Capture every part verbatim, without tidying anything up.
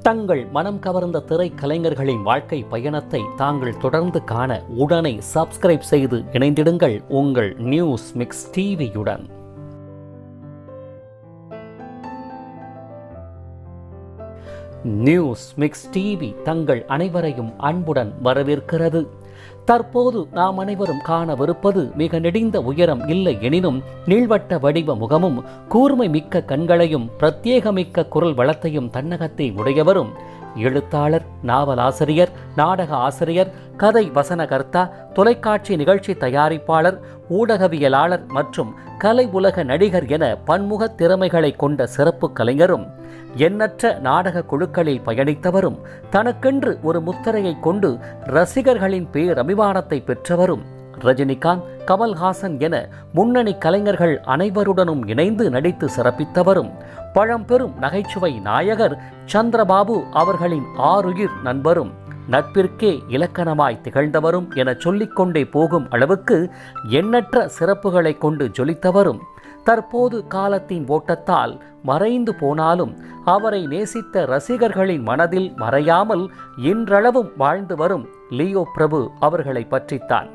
தங்கள் மனம் கவர்ந்த திரைக்கலைஞர்களின் வாழ்க்கை பயணத்தை தாங்கள் தொடர்ந்து காண உடனே சப்ஸ்கிரைப் செய்து இணைந்திடுங்கள் உங்கள் நியூஸ் மிக்ஸ் டிவியுடன். நியூஸ் மிக்ஸ் டிவி தங்கள் அனைவரையும் அன்புடன் வரவேற்கிறது. தற்போது நாம் அனைவரும் காணவிருப்பது மிக நெடிந்த உயரம் இல்லை எனினும் நீள்வட்ட வடிவ முகமும் கூர்மை மிக்க கண்களையும் பிரத்யேகமிக்க குரல் வளத்தையும் தன்னகத்தை உடையவரும் எழுத்தாளர், நாவலாசிரியர், நாடக ஆசிரியர், கதை வசனகர்த்தா, தொலைக்காட்சி நிகழ்ச்சி தயாரிப்பாளர், ஊடகவியலாளர் மற்றும் கலை உலக நடிகர் என பன்முக திறமைகளை கொண்ட சிறப்பு கலைஞரும் எண்ணற்ற நாடக குழுக்களில் பயணித்தவரும் தனக்கென்று ஒரு முத்திரையை கொண்டு ரசிகர்களின் பேரபிமானத்தை பெற்றவரும் ரஜினிகாந்த், கமல்ஹாசன் என முன்னணி கலைஞர்கள் அனைவருடனும் இணைந்து நடித்து சிறப்பித்தவரும் பழம்பெரும் நகைச்சுவை நாயகர் சந்திரபாபு அவர்களின் ஆருயிர் நண்பரும் நட்பிற்கே இலக்கணமாய் திகழ்ந்தவரும் என சொல்லிக்கொண்டே போகும் அளவுக்கு எண்ணற்ற சிறப்புகளை கொண்டு ஜொலித்தவரும் தற்போது காலத்தின் ஓட்டத்தால் மறைந்து போனாலும் அவரை நேசித்த ரசிகர்களின் மனதில் மறையாமல் இன்றளவும் வாழ்ந்து வரும் லியோ பிரபு அவர்களை பற்றித்தான்.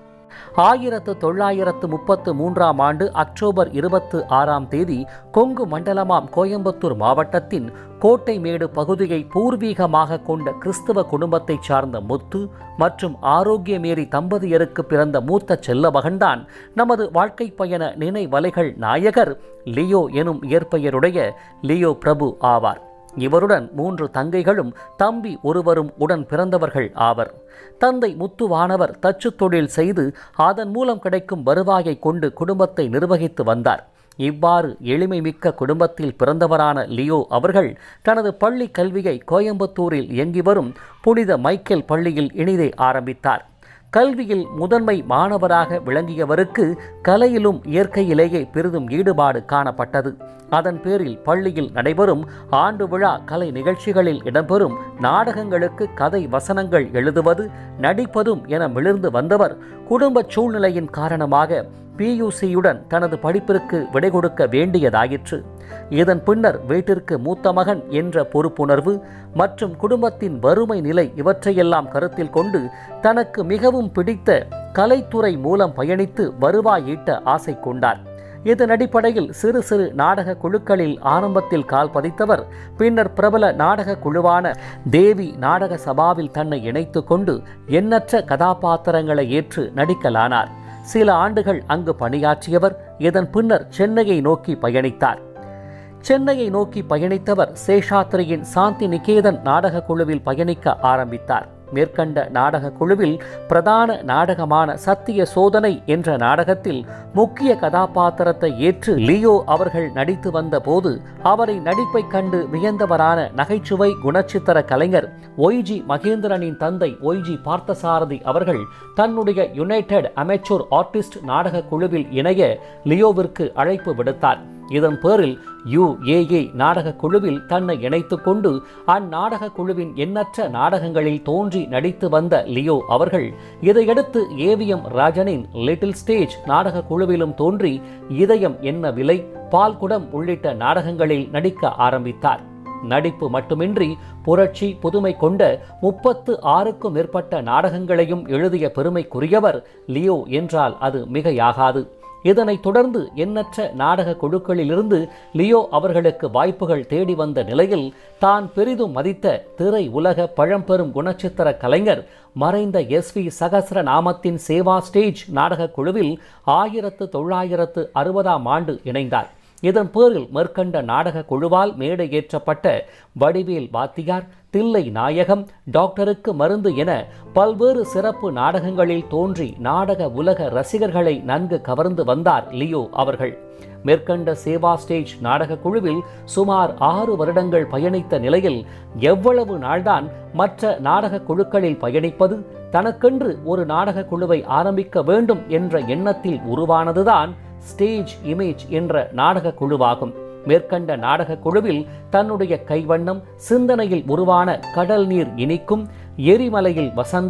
ஆயிரத்து தொள்ளாயிரத்து முப்பத்து மூன்றாம் ஆண்டு அக்டோபர் இருபத்து ஆறாம் தேதி கொங்கு மண்டலமாம் கோயம்புத்தூர் மாவட்டத்தின் கோட்டைமேடு பகுதியை பூர்வீகமாக கொண்ட கிறிஸ்தவ குடும்பத்தை சார்ந்த முத்து மற்றும் ஆரோக்கியமேரி தம்பதியருக்கு பிறந்த மூத்த செல்ல மகன்தான் நமது வாழ்க்கை பயண நினைவலைகள் நாயகர் லியோ எனும் இயற்பெயருடைய லியோ பிரபு ஆவார். இவருடன் மூன்று தங்கைகளும் தம்பி ஒருவரும் உடன் பிறந்தவர்கள் ஆவர். தந்தை முத்துவானவர் தச்சு தொழில் செய்து அதன் மூலம் கிடைக்கும் வருவாயை கொண்டு குடும்பத்தை நிர்வகித்து வந்தார். இவ்வாறு எளிமை மிக்க குடும்பத்தில் பிறந்தவரான லியோ அவர்கள் தனது பள்ளி கல்வியை கோயம்புத்தூரில் இயங்கி வரும் புனித மைக்கேல் பள்ளியில் இனிதே ஆரம்பித்தார். கல்வியில் முதன்மை மாணவராக விளங்கியவருக்கு கலையிலும் இயற்கையிலேயே பெரிதும் ஈடுபாடு காணப்பட்டது. அதன் பேரில் பள்ளியில் நடைபெறும் ஆண்டு விழா கலை நிகழ்ச்சிகளில் இடம்பெறும் நாடகங்களுக்கு கதை வசனங்கள் எழுதுவது, நடிப்பதும் என மிளிர்ந்து வந்தவர் குடும்ப சூழ்நிலையின் காரணமாக பியூசியுடன் தனது படிப்பிற்கு விடை கொடுக்க வேண்டியதாயிற்று. இதன் பின்னர் வீட்டிற்கு மூத்த மகன் என்ற பொறுப்புணர்வு மற்றும் குடும்பத்தின் வறுமை நிலை இவற்றையெல்லாம் கருத்தில் கொண்டு தனக்கு மிகவும் பிடித்த கலைத்துறை மூலம் பயணித்து வருவாய் ஈட்ட ஆசை கொண்டார். இதன் அடிப்படையில் சிறு சிறு நாடக குழுக்களில் ஆரம்பத்தில் கால் பதித்தவர் பின்னர் பிரபல நாடக குழுவான தேவி நாடக சபாவில் தன்னை இணைத்து கொண்டு எண்ணற்ற கதாபாத்திரங்களை ஏற்று நடிக்கலானார். சில ஆண்டுகள் அங்கு பணியாற்றியவர் இதன் பின்னர் சென்னையை நோக்கி பயணித்தார். சென்னையை நோக்கி பயணித்தவர் சேஷாத்ரியின் சாந்தி நிகேதன் நாடக குழுவில் பயணிக்க ஆரம்பித்தார். மேற்கண்ட நாடக குழுவில் பிரதான நாடகமான சத்திய சோதனை என்ற நாடகத்தில் முக்கிய கதாபாத்திரத்தை ஏற்று லியோ அவர்கள் நடித்து வந்த போது அவரை நடிப்பை கண்டு வியந்தவரான நகைச்சுவை குணச்சித்திர கலைஞர் ஒய்ஜி மகேந்திரனின் தந்தை ஒய்ஜி பார்த்தசாரதி அவர்கள் தன்னுடைய யுனைடெட் அமெச்சூர் ஆர்டிஸ்ட் நாடக குழுவில் இணைய லியோவிற்கு அழைப்பு விடுத்தார். இதன் பேரில் யு ஏ ஏ நாடக குழுவில் தன்னை இணைத்து கொண்டு அந்நாடக குழுவின் எண்ணற்ற நாடகங்களில் தோன்றி நடித்து வந்த லியோ அவர்கள் இதையடுத்து ஏவிஎம் ராஜனின் லிட்டில் ஸ்டேஜ் நாடக குழுவிலும் தோன்றி இதயம் என்ன விலை, பால்குடம் உள்ளிட்ட நாடகங்களில் நடிக்க ஆரம்பித்தார். நடிப்பு மட்டுமின்றி புரட்சி புதுமை கொண்ட முப்பத்து ஆறுக்கும் மேற்பட்ட நாடகங்களையும் எழுதிய பெருமைக்குரியவர் லியோ என்றால் அது மிகையாகாது. இதனைத் தொடர்ந்து எண்ணற்ற நாடக குழுக்களிலிருந்து லியோ அவர்களுக்கு வாய்ப்புகள் தேடி வந்த நிலையில் தான் பெரிதும் மதித்த திரை உலக பழம்பெரும் குணச்சித்திர கலைஞர் மறைந்த எஸ் வி சகஸ்ரநாமத்தின் சேவா ஸ்டேஜ் நாடக குழுவில் ஆயிரத்து தொள்ளாயிரத்து அறுபதாம் ஆண்டு இணைந்தார். இதன் பேரில் மேற்கண்ட நாடக குழுவால் மேடை ஏற்றப்பட்ட வடிவேல் வாத்தியார், தில்லை நாயகம், டாக்டருக்கு மருந்து என பல்வேறு சிறப்பு நாடகங்களில் தோன்றி நாடக உலக ரசிகர்களை நன்கு கவர்ந்து வந்தார் லியோ அவர்கள். மேற்கண்ட சேவா ஸ்டேஜ் நாடக குழுவில் சுமார் ஆறு வருடங்கள் பயணித்த நிலையில் எவ்வளவு நாள்தான் மற்ற நாடக குழுக்களில் பயணிப்பது, தனக்கென்று ஒரு நாடக குழுவை ஆரம்பிக்க வேண்டும் என்ற எண்ணத்தில் உருவானதுதான் ஸ்டேஜ் இமேஜ் என்ற நாடக குழுவாகும். மேற்கண்ட நாடக குழுவில் தன்னுடைய கைவண்ணம், சிந்தனையில் உருவான கடல் நீர் இனிக்கும், எரிமலையில் வசந்தம்,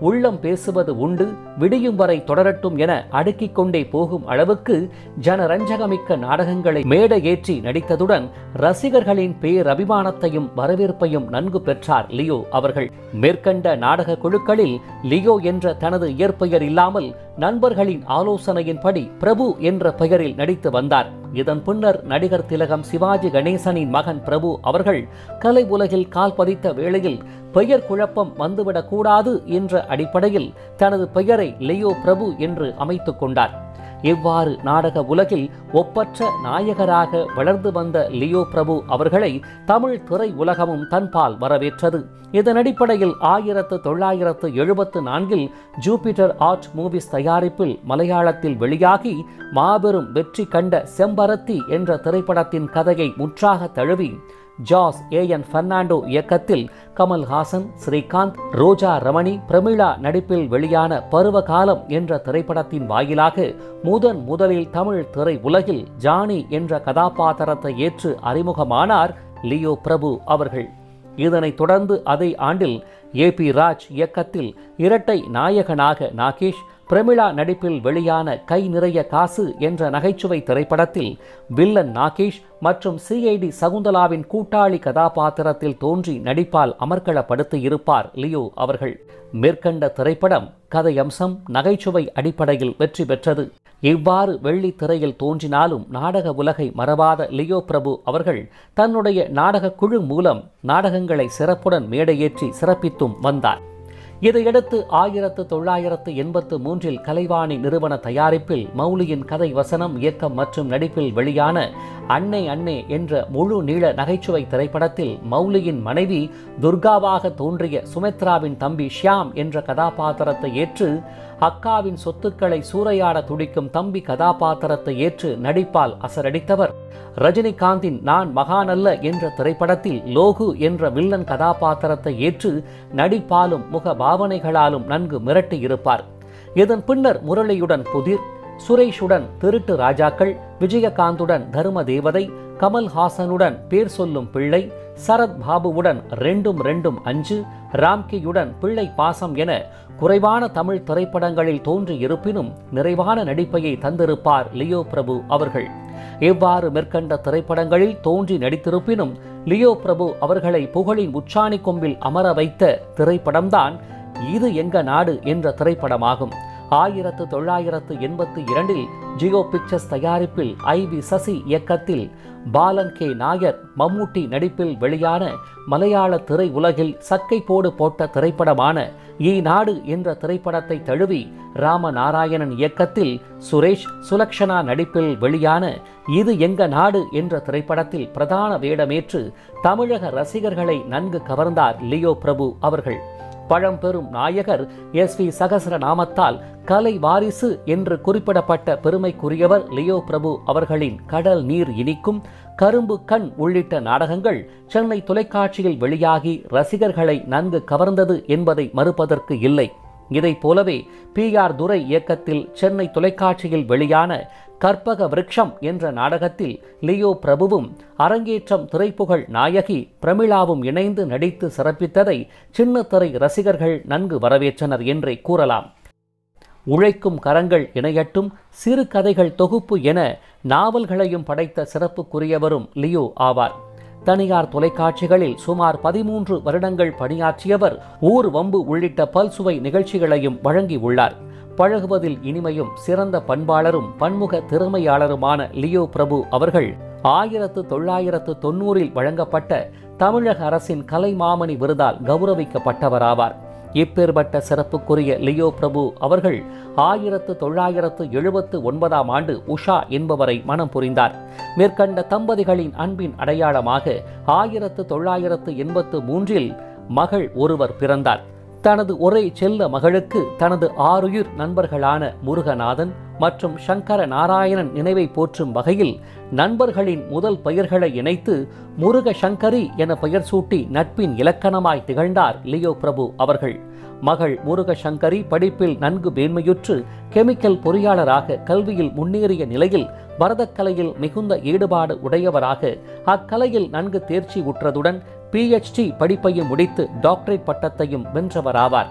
உள்ளம் பேசுவது உண்டு, விடியும் வரை தொடரட்டும் என அடுக்கிக் கொண்டே போகும் அளவுக்கு ஜனரஞ்சகமிக்க நாடகங்களை மேடையேற்றி நடித்ததுடன் ரசிகர்களின் பேரபிமானத்தையும் வரவேற்பையும் நன்கு பெற்றார் லியோ அவர்கள். மேற்கண்ட நாடக குழுக்களில் லியோ என்ற தனது இயற்பெயர் இல்லாமல் நண்பர்களின் ஆலோசனையின்படி பிரபு என்ற பெயரில் நடித்து வந்தார். இதன் பின்னர் நடிகர் திலகம் சிவாஜி கணேசனின் மகன் பிரபு அவர்கள் கலை உலகில் கால் பதித்த வேளையில் பெயர் குழப்பம் வந்துவிடக் கூடாது என்ற அடிப்படையில் தனது பெயரை லியோ பிரபு என்று அமைத்துக் கொண்டார். இவ்வாறு நாடக உலகில் ஒப்பற்ற நாயகராக வளர்ந்து வந்த லியோ பிரபு அவர்களை தமிழ் திரை உலகமும் தன்பால் வரவேற்றது. இதன் அடிப்படையில் ஆயிரத்து தொள்ளாயிரத்து எழுபத்து நான்கில் ஜூபிட்டர் ஆர்ட் மூவிஸ் தயாரிப்பில் மலையாளத்தில் வெளியாகி மாபெரும் வெற்றி கண்ட செம்பருத்தி என்ற திரைப்படத்தின் கதையை முற்றாக தழுவி ஜாஸ் ஏ என் பெர்னாண்டோ இயக்கத்தில் கமல்ஹாசன், ஸ்ரீகாந்த், ரோஜா ரமணி, பிரமிளா நடிப்பில் வெளியான பருவகாலம் என்ற திரைப்படத்தின் வாயிலாக முதன் முதலில் தமிழ் திரை உலகில் ஜானி என்ற கதாபாத்திரத்தை ஏற்று அறிமுகமானார் லியோ பிரபு அவர்கள். இதனைத் தொடர்ந்து அதே ஆண்டில் ஏ பி ராஜ் இயக்கத்தில் இரட்டை நாயகனாக நாகேஷ், பிரமிளா நடிப்பில் வெளியான கை நிறைய காசு என்ற நகைச்சுவை திரைப்படத்தில் வில்லன் நாகேஷ் மற்றும் சிஐடி சகுந்தலாவின் கூட்டாளி கதாபாத்திரத்தில் தோன்றி நடிப்பால் அமர்க்களப்படுத்தி இருப்பார் லியோ அவர்கள். மேற்கண்ட திரைப்படம் கதையம்சம் நகைச்சுவை அடிப்படையில் வெற்றி பெற்றது. இவ்வாறு வெள்ளி திரையில் தோன்றினாலும் நாடக உலகை மறவாத லியோ பிரபு அவர்கள் தன்னுடைய நாடக குழு மூலம் நாடகங்களை சிறப்புடன் மேடையேற்றி சிறப்பித்தும் வந்தார். இதையடுத்து ஆயிரத்து தொள்ளாயிரத்து எண்பத்து மூன்றில் கலைவாணி நிறுவன தயாரிப்பில் மௌலியின் கதை, வசனம், இயக்கம் மற்றும் நடிப்பில் வெளியான அன்னை அன்னை என்ற முழு நீள நகைச்சுவை திரைப்படத்தில் மௌலியின் மனைவி துர்காவாக தோன்றிய சுமித்ராவின் தம்பி ஷியாம் என்ற கதாபாத்திரத்தை ஏற்று, அக்காவின் சொத்துக்களை சூறையாட துடிக்கும் தம்பி கதாபாத்திரத்தை ஏற்று நடிப்பால் அசரடித்தவர். ரஜினிகாந்தின் நான் மகான் அல்ல என்ற திரைப்படத்தில் லோகு என்ற வில்லன் கதாபாத்திரத்தை ஏற்று நடிப்பாலும் முக பாவனைகளாலும் நன்கு மிரட்டி இருப்பார். இதன் பின்னர் முரளியுடன் புதிர், சுரேஷுடன் திருட்டு ராஜாக்கள், விஜயகாந்துடன் தர்ம தேவதை, கமல்ஹாசனுடன் பேர் சொல்லும் பிள்ளை, சரத் பாபுவுடன் ரெண்டும் ரெண்டும் அஞ்சு, ராம்கியுடன் பிள்ளை பாசம் என குறைவான தமிழ் திரைப்படங்களில் தோன்றி இருப்பினும் நிறைவான நடிப்பையை தந்திருப்பார் லியோ பிரபு அவர்கள். இவ்வாறு மேற்கண்ட திரைப்படங்களில் தோன்றி நடித்திருப்பினும் லியோ பிரபு அவர்களை புகழின் உச்சாணி கொம்பில் அமர வைத்த திரைப்படம்தான் இது எங்க நாடு என்ற திரைப்படமாகும். ஆயிரத்து தொள்ளாயிரத்து எண்பத்தி இரண்டில் ஜியோ பிக்சர்ஸ் தயாரிப்பில் ஐ வி சசி இயக்கத்தில் பாலன் கே நாயர், மம்முட்டி நடிப்பில் வெளியான மலையாள திரை உலகில் சக்கை போடு போட்ட திரைப்படமான ஈ நாடு என்ற திரைப்படத்தை தழுவி ராமநாராயணன் இயக்கத்தில் சுரேஷ், சுலக்ஷனா நடிப்பில் வெளியான இது எங்க நாடு என்ற திரைப்படத்தில் பிரதான வேடமேற்று தமிழக ரசிகர்களை நன்கு கவர்ந்தார் லியோ பிரபு அவர்கள். பழம்பெரும் நாயகர் எஸ் வி சகசரநாமத்தால் கலை வாரிசு என்று குறிப்பிடப்பட்ட பெருமைக்குரியவர் லியோ பிரபு அவர்களின் கடல் நீர் இனிக்கும், கரும்பு கண் உள்ளிட்ட நாடகங்கள் சென்னை தொலைக்காட்சியில் வெளியாகி ரசிகர்களை நன்கு கவர்ந்தது என்பதை மறுப்பதற்கு இல்லை. இதைப் போலவே பி ஆர் துரை இயக்கத்தில் சென்னை தொலைக்காட்சியில் வெளியான கற்பக விருட்சம் என்ற நாடகத்தில் லியோ பிரபுவும் அரங்கேற்றம் திரைப்புகழ் நாயகி பிரமிளாவும் இணைந்து நடித்து சிறப்பித்ததை சின்னத்திரை ரசிகர்கள் நன்கு வரவேற்றனர் என்றே கூறலாம். உழைக்கும் கரங்கள் இணையட்டும், சிறு கதைகள் தொகுப்பு என நாவல்களையும் படைத்த சிறப்புக்குரியவரும் லியோ ஆவார். தனியார் தொலைக்காட்சிகளில் சுமார் பதிமூன்று வருடங்கள் பணியாற்றியவர் ஊர் வம்பு உள்ளிட்ட பல்சுவை நிகழ்ச்சிகளையும் வழங்கியுள்ளார். பழகுவதில் இனிமையும் சிறந்த பண்பாளரும் பன்முக திறமையாளருமான லியோ பிரபு அவர்கள் ஆயிரத்து தொள்ளாயிரத்து தொன்னூறில் வழங்கப்பட்ட தமிழக அரசின் கலைமாமணி விருதால் கௌரவிக்கப்பட்டவராவார். இப்பேற்பட்ட சிறப்புக்குரிய லியோ பிரபு அவர்கள் ஆயிரத்து தொள்ளாயிரத்து எழுபத்து ஒன்பதாம் ஆண்டு உஷா என்பவரை மனம் புரிந்தார். மேற்கண்ட தம்பதிகளின் அன்பின் அடையாளமாக ஆயிரத்து தொள்ளாயிரத்து எண்பத்து மூன்றில் மகள் ஒருவர் பிறந்தார். தனது ஒரே செல்ல மகளுக்கு தனது ஆறுயிர் நண்பர்களான முருகநாதன் மற்றும் சங்கர நாராயணன் நினைவை போற்றும் வகையில் நண்பர்களின் முதல் பெயர்களை இணைத்து முருக சங்கரி என பெயர் சூட்டி நட்பின் இலக்கணமாய் திகழ்ந்தார் லியோ பிரபு அவர்கள். மகள் முருக சங்கரி படிப்பில் நன்கு மேன்மையுற்று கெமிக்கல் பொறியாளராக கல்வியில் முன்னேறிய நிலையில் பரதக்கலையில் மிகுந்த ஈடுபாடு உடையவராக அக்கலையில் நன்கு தேர்ச்சி உற்றதுடன் பி எச் டி படிப்பையும் முடித்து டாக்டரேட் பட்டத்தையும் வென்றவராவார்.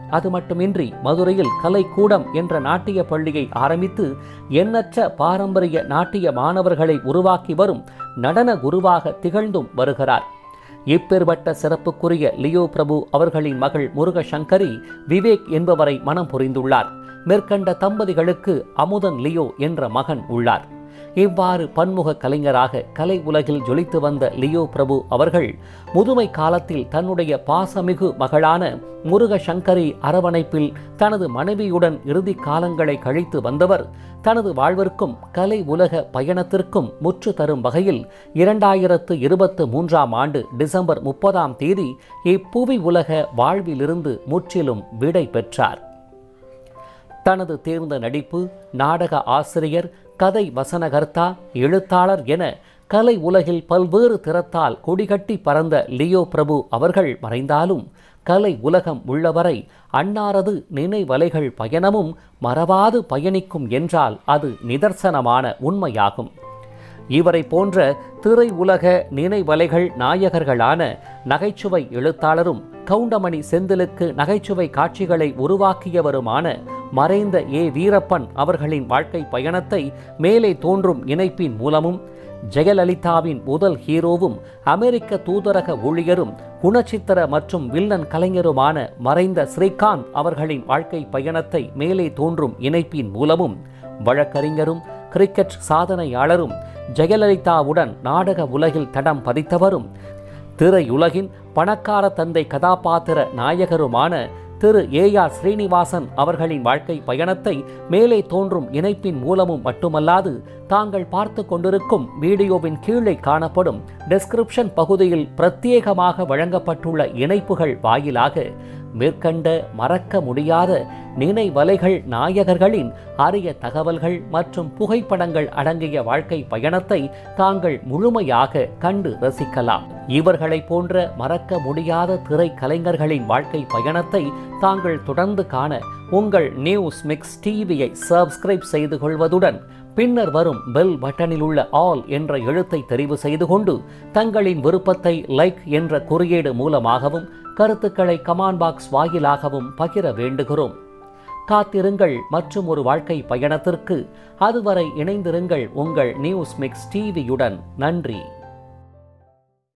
அது மட்டுமின்றி மதுரையில் கலைக்கூடம் என்ற நாட்டிய பள்ளியை ஆரம்பித்து எண்ணற்ற பாரம்பரிய நாட்டிய மாணவர்களை உருவாக்கி வரும் நடன குருவாக திகழ்ந்தும் வருகிறார். இப்பேற்பட்ட சிறப்புக்குரிய லியோ பிரபு அவர்களின் மகள் முருக சங்கரி விவேக் என்பவரை மனம் புரிந்துள்ளார். மேற்கண்ட தம்பதிகளுக்கு அமுதன் லியோ என்ற மகன் உள்ளார். இவ்வாறு பன்முக கலைஞராக கலை உலகில் ஜொலித்து வந்த லியோ பிரபு அவர்கள் முதுமை காலத்தில் தன்னுடைய பாசமிகு மகளான முருக சங்கரி அரவணைப்பில் தனது மனைவியுடன் இறுதி காலங்களை கழித்து வந்தவர் தனது வாழ்விற்கும் கலை உலக பயணத்திற்கும் முற்று தரும் வகையில் இரண்டாயிரத்து இருபத்து மூன்றாம் ஆண்டு டிசம்பர் முப்பதாம் தேதி இப்புவி உலக வாழ்விலிருந்து முற்றிலும் விடை பெற்றார். தனது தேர்ந்த நடிப்பு, நாடக ஆசிரியர், கதை வசனகர்த்தா, எழுத்தாளர் என கலை உலகில் பல்வேறு திறத்தால் கொடிகட்டி பறந்த லியோ பிரபு அவர்கள் மறைந்தாலும் கலை உலகம் உள்ளவரை அன்னாரது நினைவலைகள் பயணமும் மறவாது பயணிக்கும் என்றால் அது நிதர்சனமான உண்மையாகும். இவரை போன்ற திரை உலக நினைவலைகள் நாயகர்களான நகைச்சுவை எழுத்தாளரும் கவுண்டமணி செந்திலுக்கு நகைச்சுவை காட்சிகளை உருவாக்கியவருமான மறைந்த ஏ வீரப்பன் அவர்களின் வாழ்க்கை பயணத்தை மேலே தோன்றும் இணைப்பின் மூலமும், ஜெயலலிதாவின் முதல் ஹீரோவும் அமெரிக்க தூதரக ஊழியரும் குணச்சித்திர மற்றும் வில்லன் கலைஞருமான மறைந்த ஸ்ரீகாந்த் அவர்களின் வாழ்க்கை பயணத்தை மேலே தோன்றும் இணைப்பின் மூலமும், வழக்கறிஞரும் கிரிக்கெட் சாதனையாளரும் ஜெயலலிதாவுடன் நாடக உலகில் தடம் பதித்தவரும் திரையுலகின் பணக்கார தந்தை கதாபாத்திர நாயகருமான திரு ஏ ஆர் ஸ்ரீனிவாசன் அவர்களின் வாழ்க்கை பயணத்தை மேலே தோன்றும் இணைப்பின் மூலமும் மட்டுமல்லாது தாங்கள் பார்த்து கொண்டிருக்கும் வீடியோவின் கீழே காணப்படும் டெஸ்கிரிப்ஷன் பகுதியில் பிரத்யேகமாக வழங்கப்பட்டுள்ள இணைப்புகள் வாயிலாக மேற்கண்ட மறக்க முடியாத நினைவலைகள் நாயகர்களின் அரிய தகவல்கள் மற்றும் புகைப்படங்கள் அடங்கிய வாழ்க்கை பயணத்தை தாங்கள் முழுமையாக கண்டு ரசிக்கலாம். இவர்களை போன்ற மறக்க முடியாத திரை கலைஞர்களின் வாழ்க்கை பயணத்தை தாங்கள் தொடர்ந்து காண உங்கள் நியூஸ் மிக்ஸ் டிவியை சப்ஸ்கிரைப் செய்து கொள்வதுடன் பின்னர் வரும் பெல் பட்டனில் உள்ள ஆல் என்ற எழுத்தை தெரிவு செய்து கொண்டு தங்களின் விருப்பத்தை லைக் என்ற குறியீடு மூலமாகவும் கருத்துக்களை கமெண்ட் பாக்ஸ் வாயிலாகவும் பகிர வேண்டுகிறோம். காத்திருங்கள் மற்றும் ஒரு வாழ்க்கை பயணத்திற்கு. அதுவரை இணைந்திருங்கள் உங்கள் நியூஸ் மிக்ஸ் டிவியுடன். நன்றி.